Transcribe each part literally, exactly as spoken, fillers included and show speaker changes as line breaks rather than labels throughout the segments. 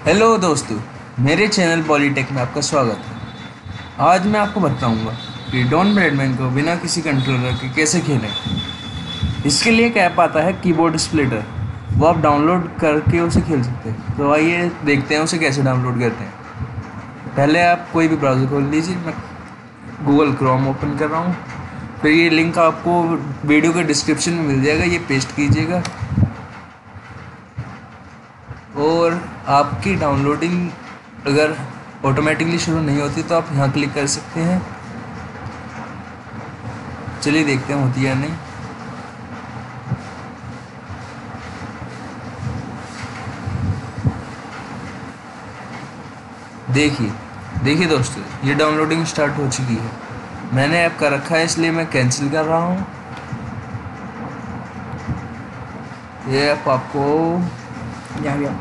Hello दोस्तों, मेरे channel पॉलीटेक में आपका स्वागत है। आज मैं आपको बताऊंगा कि डॉन ब्रैडमैन को बिना किसी कंट्रोलर के कैसे खेलें। इसके लिए एक ऐप आता है कीबोर्ड स्प्लिटर, वो आप डाउनलोड करके उसे खेल सकते हैं। तो आइए देखते हैं उसे कैसे डाउनलोड करते हैं। पहले आप कोई भी ब्राउज़र खोल लीजिए। मैं गूगल क्रोम ओपन कर रहा हूँ। फिर ये लिंक आपको वीडियो के डिस्क्रिप्शन में मिल जाएगा, ये पेस्ट कीजिएगा और आपकी डाउनलोडिंग अगर ऑटोमेटिकली शुरू नहीं होती तो आप यहाँ क्लिक कर सकते हैं। चलिए देखते हैं होती है या नहीं। देखिए देखिए दोस्तों, ये डाउनलोडिंग स्टार्ट हो चुकी है। मैंने ऐप कर रखा है इसलिए मैं कैंसिल कर रहा हूँ। ये ऐप आपको यहाँ गया,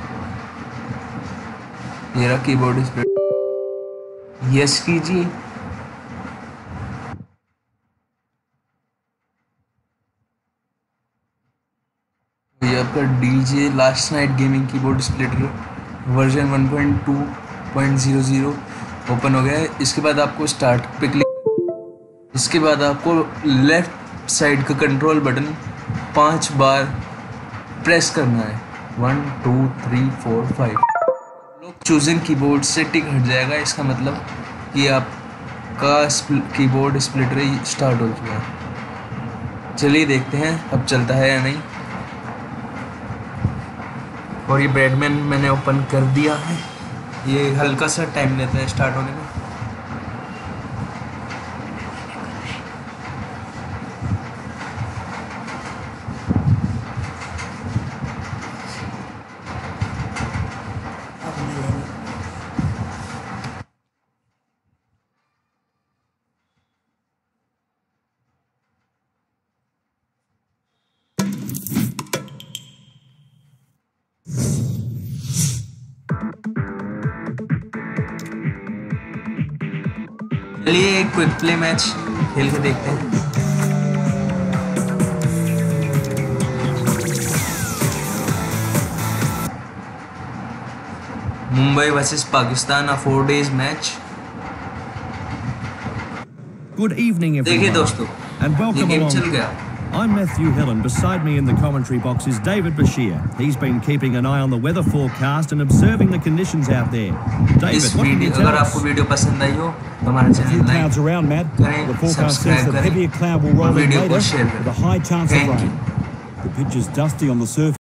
ये रहा कीबोर्ड स्प्लिटर, यस कीजिए। ये आपका DJ last night gaming keyboard splitter version one point two point zero zero open हो गया है। इसके बाद आपको स्टार्ट पे क्लिक, इसके बाद आपको लेफ्ट साइड का कंट्रोल बटन पांच बार प्रेस करना है। One two three four five लोग चूजिंग कीबोर्ड से टिक हट जाएगा। इसका मतलब कि आपका कीबोर्ड स्प्लिटर स्टार्ट हो चुका है। चलिए देखते हैं अब चलता है या नहीं। और ये ब्रैडमैन मैंने ओपन कर दिया है। ये हल्का सा टाइम लेता है स्टार्ट होने में। चलिए एक क्विक प्ले मैच खेल के देखते हैं। Mumbai versus Pakistan, a four days match.
Good evening, everyone.
देखिए दोस्तों,
and
ये
welcome
गेम
along.
चल गया।
I'm Matthew Hillen. Beside me in the commentary box is David Bashir. He's been keeping an eye on the weather forecast and observing the conditions out there. David,
इस
what can you
video
tell
अगर
us?
आपको video पसंद आई हो तो हमारे
Few
channel
clouds
like
around, Matt.
करें,
The forecast says
subscribe
that
करें
heavier cloud will
और
roll in
वीडियो को
later
शेयर
with a
करें।
high chance of
Thank
rain.
you.
The pitch is dusty on the surface.